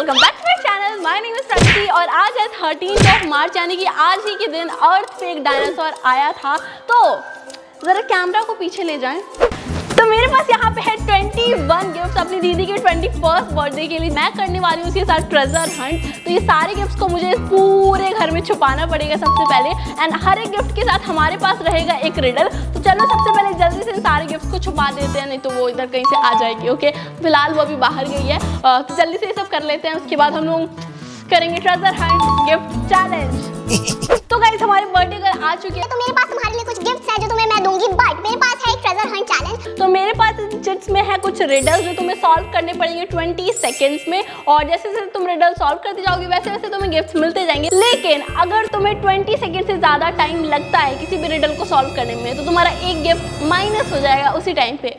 Welcome back to my channel. My name is Pragati और आज है 13 मार्च यानी कि आज ही के दिन अर्थ पे एक डायनासोर आया था। तो जरा कैमरा को पीछे ले जाएं। तो मेरे पास यहाँ पे है 21 गिफ्ट्स अपनी दीदी के 21st बर्थडे के लिए। मैं करने वाली हूँ उसके साथ ट्रेजर हंट। तो ये सारे गिफ्ट्स को मुझे पूरे घर में छुपाना पड़ेगा सबसे पहले, एंड हर एक गिफ्ट के साथ हमारे पास रहेगा एक रिडल। तो चलो सबसे पहले जल्दी से इन सारे गिफ्ट्स को छुपा देते हैं, नहीं तो वो इधर कहीं से आ जाएगी। ओके, फिलहाल वो अभी बाहर गई है, तो जल्दी से ये सब कर लेते हैं। उसके बाद हम लोग करेंगे ट्रेजर हंट गिफ्ट चैलेंज। तो गाइस हमारे बर्थडे गर्ल आ चुकी है, तो मेरे पास तुम्हारे लिए कुछ गिफ्ट्स हैं जो तुम्हें मैं दूंगी, बट मेरे पास है एक ट्रेजर हंट चैलेंज। तो मेरे पास इन चिट्स में है कुछ रिडल्स जो तुम्हें सॉल्व करने पड़ेंगे 20 सेकंड्स में, और जैसे जैसे तुम रिडल सॉल्व करते जाओगे वैसे वैसे तुम्हें गिफ्ट्स मिलते जाएंगे। लेकिन अगर तुम्हें 20 सेकंड से ज्यादा टाइम लगता है किसी भी रिडल को सॉल्व करने में, तो तुम्हारा एक गिफ्ट माइनस हो जाएगा उसी टाइम पे।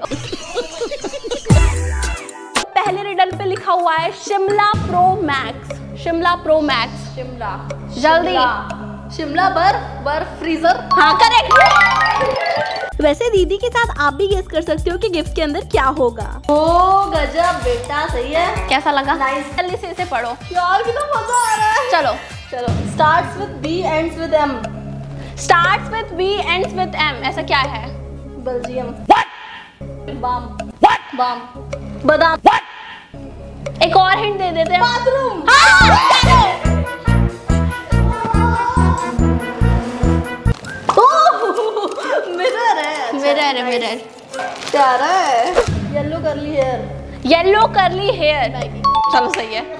पहले रिडल पे लिखा हुआ है Shimla pro max. Shimla pro max, Shimla जल्दी, शिमला बर्फ फ्रीजर। हाँ करेक्ट। वैसे दीदी के साथ आप भी गेस कर सकते हो कि गिफ्ट के अंदर क्या होगा। ओ गजब बेटा, सही है। कैसा लगा? नाइस। जल्दी से इसे पढ़ो यार, कितना मजा आ रहा है। चलो चलो। Starts with B ends with M. Starts with B ends with M, ऐसा क्या है? बेल्जियम। बाम। बाम। बादाम। एक और हिंट दे देते हैं। बाथरूम। मिरर है। मिरर है, मिरर। प्यारा है। Yellow curly hair. Yellow curly hair. चलो सही है।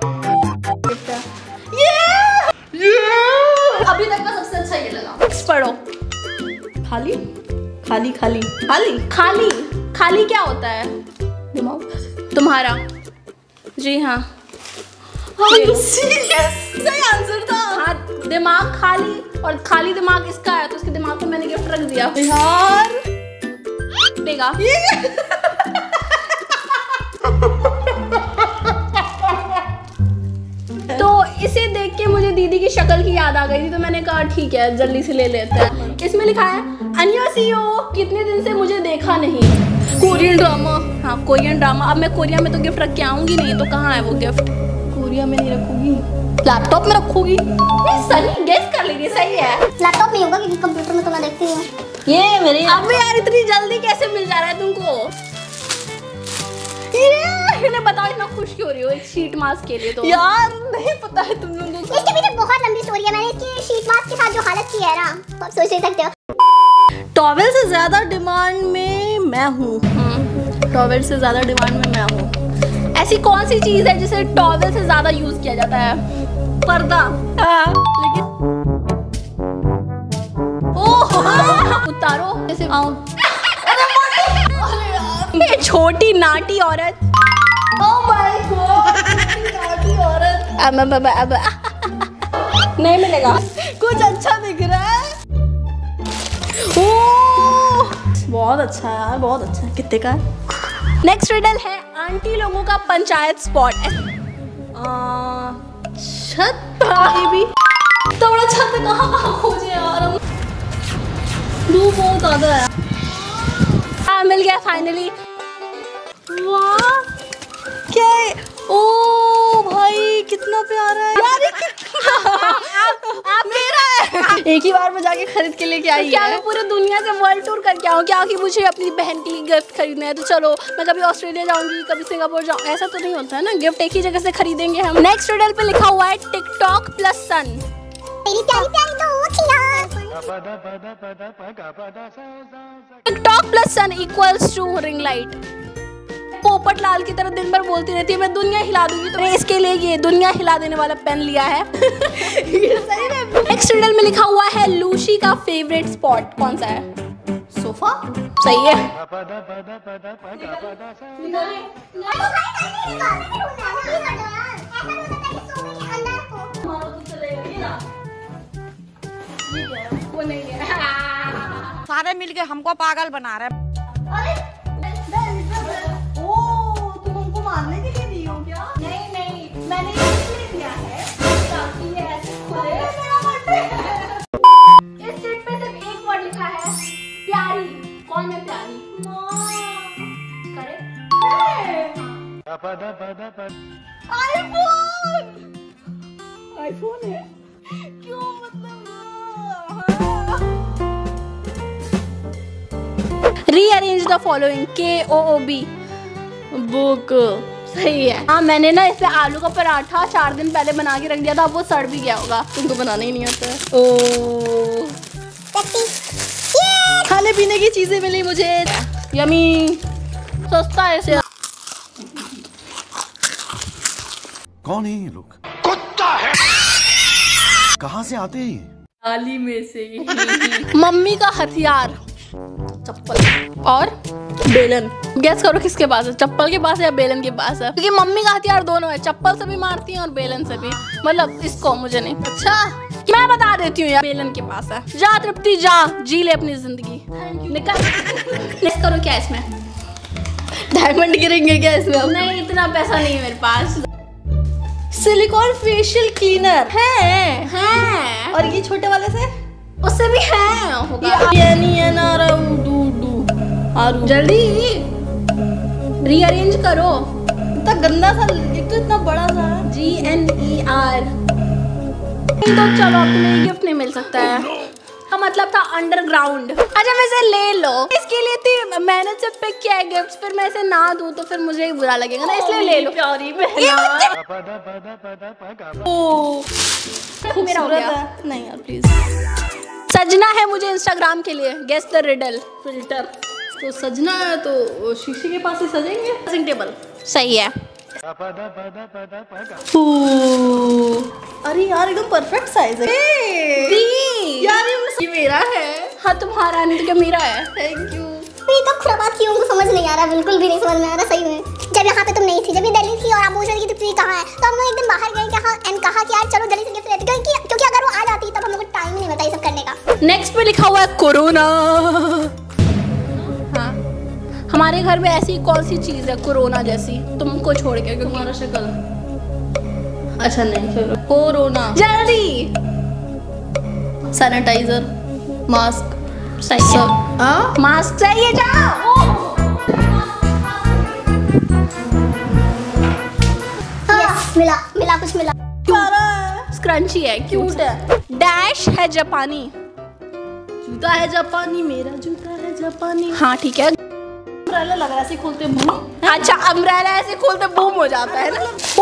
अभी तक का सबसे अच्छा ये लगा। नेक्स्ट पढ़ो। खाली खाली खाली खाली खाली। खाली क्या होता है? दिमाग। तुम्हारा। जी हाँ, सही आंसर था। हाँ दिमाग खाली, और खाली दिमाग इसका है, तो उसके दिमाग में मैंने गिफ्ट रख दिया यार। देगा। तो इसे देख के मुझे दीदी की शक्ल की याद आ गई थी, तो मैंने कहा ठीक है जल्दी से ले लेते हैं। इसमें लिखा है अन्योसियो, कितने दिन से मुझे देखा नहीं। Korean drama. हाँ कोरियन ड्रामा। अब मैं कोरिया में तो गिफ्ट रख के आऊंगी नहीं, तो कहाँ है वो गिफ्ट? कोरिया में नहीं रखूंगी, लैपटॉप में रखूंगी। सही गेस कर लीजिए, सही है। लैपटॉप नहीं होगा क्योंकि कंप्यूटर में तो मैं देखती हूँ। ये मेरे। अब यार इतनी जल्दी कैसे मिल जा रहा है तुमको? ये इन्हें बताओ इतना खुश क्यों हो रही हो एक शीट मास्क के लिए? तो यार नहीं पता है तुम लोगों को। इसके पीछे बहुत लंबी स्टोरी है। मैंने इसकी शीट मास्क के साथ जो हालत की है ना, तो आप सोच नहीं सकते हो। टॉवेल से ज्यादा डिमांड में मैं हूँ। टॉवेल से ज्यादा डिमांड में मैं हूँ। ऐसी कौन सी चीज है जिसे टॉवेल से ज्यादा यूज किया जाता है? पर्दा। लेकिन ओह उतारो जैसे आओ। ये छोटी नाटी औरत। ओह माय गॉड, नाटी औरत। अब नहीं मिलेगा। कुछ अच्छा दिख रहा है। ओह बहुत अच्छा है यार, बहुत अच्छा है। कितने का है? नेक्स्ट रिडल है आंटी लोगों का पंचायत स्पॉट। छत। ये भी तो बड़ा छत है, कहाँ खोजे यार हम। धूप बहुत ज्यादा है। हाँ मिल गया फाइनली। वाह क्या है? ओ भाई कितना प्यारा है यार। आप मेरा है। एक ही बार में जाके खरीद के लेके आई क्या है। मैं पूरे दुनिया से वर्ल्ड टूर करके आऊँ क्या कि मुझे अपनी बहन के लिए गिफ्ट खरीदना है? तो चलो मैं कभी ऑस्ट्रेलिया जाऊंगी, कभी सिंगापुर जाऊँ, ऐसा तो नहीं होता है ना, गिफ्ट एक ही जगह से खरीदेंगे हम। नेक्स्ट रिडल पे लिखा हुआ है TikTok plus sun. TikTok plus sun equals to ring light. Popat Lal की तरह दिन भर बोलती रहती है मैं दुनिया हिला दूंगी, तो इसके लिए ये दुनिया हिला देने वाला पेन लिया है। ये सही में। नेक्स्ट रिडल में लिखा हुआ है लूसी का फेवरेट स्पॉट कौन सा है? सोफा। सही है। वो नहीं है। सारे मिलके हमको पागल बना रहे। तुम हमको मारने के लिए दी हो क्या? नहीं मैंने इसलिए दिया है ताकि ये ऐसे खुले। इस चिट पे सिर्फ एक वर्ड लिखा है प्यारी। कौन है प्यारी? करेक्ट। आईफोन है क्यों, मतलब rearrange the following KOOB book. सही है। हाँ मैंने ना इसे आलू का पराठा 4 दिन पहले बना के रख दिया था, अब वो सड़ भी गया होगा। तुमको बनाना ही नहीं आता है। ओ खाने पीने की चीजें मिली मुझे, यमी सस्ता है इसे। कौन है ये लोग? कुत्ता है। कहाँ से आते हैं? थाली में से। मम्मी का हथियार चप्पल और बेलन। गैस करो किसके पास है, चप्पल के पास है या बेलन के पास है? क्योंकि मम्मी का हथियार दोनों है, चप्पल से भी मारती है और बेलन से भी। मतलब इसको मुझे नहीं। अच्छा मैं बता देती हूँ यार, बेलन के पास है। जा तृप्ति जा, जी ले अपनी जिंदगी। निकल। गैस करो क्या इसमें? डायमंड गिरेंगे क्या इसमें? नहीं इतना पैसा नहीं है मेरे पास। सिलिकॉन फेशियल क्लीनर है। और ये छोटे वाले से उससे भी है। जल्दी रीअरेंज करो। इतना गंदा सा, एक तो इतना बड़ा सा GNER। तो चलो अब तुम्हें गिफ्ट नहीं मिल सकता है। का मतलब था अंडरग्राउंड। अच्छा वैसे ले लो, इसके लिए थी मैंने जब पिक किया है गिफ्ट, फिर मैं इसे ना दूं तो फिर मुझे बुरा लगेगा ना, इसलिए ले लो। प्यारी मेरा हो गया। नहीं यार प्लीज। सजना है मुझे इंस्टाग्राम के लिए, गेस द रिडल। फिल्टर तो सजना है तो शीशे के पास ही सजेंगे। ड्रेसिंग टेबल सही है। अरे यार एकदम परफेक्ट साइज है। यार ये मेरा है। हाँ तुम्हारा नहीं तो क्या मेरा है। Thank you. ये तो खुराबात की तो समझ नहीं आ रहा, बिल्कुल भी नहीं समझ में आ रहा सही में। जब यहाँ पे तुम नहीं थी, जब ये दिल्ली थी और आप पूछ रही थी तृप्ति कहाँ है, तो हम लोग एक दिन बाहर गए कहा कि यार चलो दिल्ली से गिफ्ट लेते, क्योंकि अगर वो आ जाती तब हम लोग को टाइम नहीं मिलता ये सब करने का। नेक्स्ट पे लिखा हुआ है कोरोना। हाँ हमारे घर में ऐसी कौन सी चीज है कोरोना जैसी तुमको छोड़ के? क्योंकि हमारा शक्ल अच्छा नहीं। चलो कोरोना जल्दी। सैनिटाइजर, मास्क सही है। मास्क चाहिए जाओ। मिला कुछ मिला। स्क्रंची है, क्यूट है। डैश है जापानी। जूता है जापानी, मेरा जूता है जापानी। हाँ ठीक है। अम्ब्रेला लग रहा है ऐसे खोलते बूम। अच्छा अम्ब्रेला ऐसे खोलते बूम हो जाता है ना।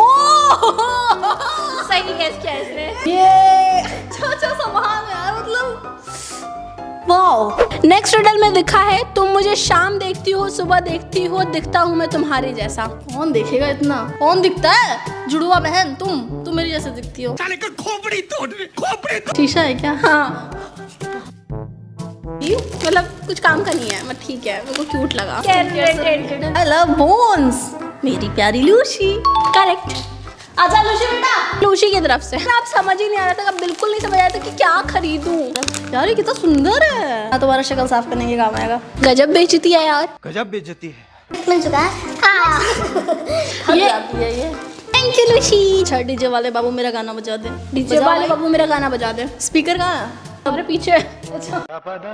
सही गैस किया इसने। ये अच्छा सामान है यार, मतलब वाओ। नेक्स्ट रिडल में लिखा है तुम मुझे शाम देखती हो सुबह देखती हो, दिखता हूँ मैं तुम्हारे जैसा। कौन देखेगा इतना? कौन दिखता है? जुड़वा बहन तुम मेरे जैसे दिखती हो। खोपड़ी तोड़। शीशा है क्या? हाँ मतलब कुछ काम का नहीं है, मतलब ठीक है, मेरे को क्यूट लगा। I love bones. मेरी प्यारी लूशी। करेक्ट। आजा लूशी बेटा। लूशी की तरफ से। आप समझ ही नहीं आ रहा था, बिल्कुल नहीं समझ आया था कि क्या खरीदूं। यार ये कितना सुंदर है। तुम्हारा शक्ल साफ करने के काम आएगा। गजब बेइज्जती है यार। गजब बेइज्जती है। मिल चुका है। ये थैंक यू लूशी। अच्छा डीजे वाले बाबू मेरा गाना बजा दे। डीजे वाले बाबू मेरा गाना बजा दे। स्पीकर कहाँ है? हमारे पीछे। अच्छा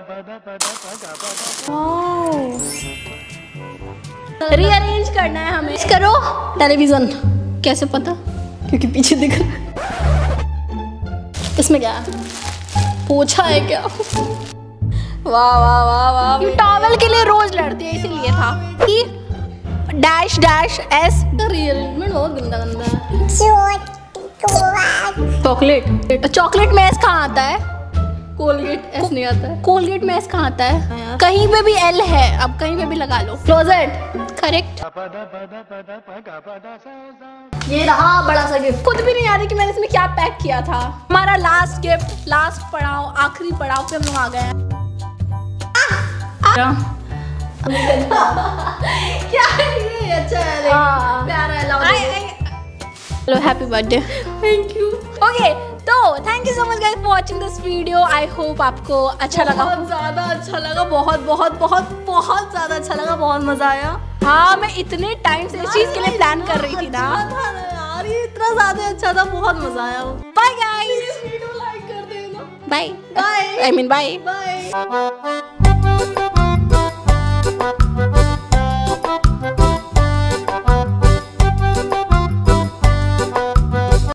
रीअरेंज करना है हमें। करो टेलीविजन। कैसे पता? क्योंकि पीछे दिख रहा है। इसमें क्या है? पोछा है क्या? वाह वाह वाह वाह। ये टॉवल के लिए रोज लड़ती है इसीलिए था कि डैश डैश एस। रीअरेंजमेंट बहुत गंदा गंदा है। चॉकलेट में एस कहाँ आता है? कोलगेट एस नहीं आता है। कोलगेट में एस कहाँ आता है? कहीं पे भी एल है, अब कहीं पे भी लगा लो। Closet correct. ये रहा बड़ा सा गिफ्ट। खुद भी नहीं आ रही कि मैंने इसमें क्या पैक किया था। हमारा लास्ट गिफ्ट, लास्ट पड़ाव, आखिरी पड़ाव पे हम लोग आ गए हैं। क्या ये? अच्छा है, प्यारा है। Hello happy birthday. Thank you. Okay तो thank you so much guys for watching this video. I hope आपको अच्छा लगा। बहुत ज़्यादा अच्छा लगा। बहुत बहुत बहुत बहुत ज़्यादा अच्छा लगा। बहुत मज़ा आया। हाँ मैं इतने टाइम से इस चीज़ के लिए प्लान कर रही थी ना यार। ये इतना ज़्यादा अच्छा था, बहुत मज़ा आया। Bye guys. वीडियो लाइक कर देना। Bye bye. I mean bye bye.